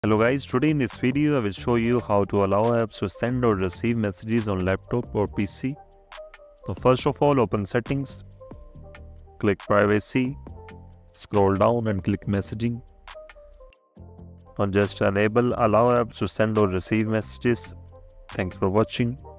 Hello guys, today in this video I will show you how to allow apps to send or receive messages on laptop or PC. So first of all, open settings, click privacy, scroll down and click messaging. Now just enable allow apps to send or receive messages. Thanks for watching.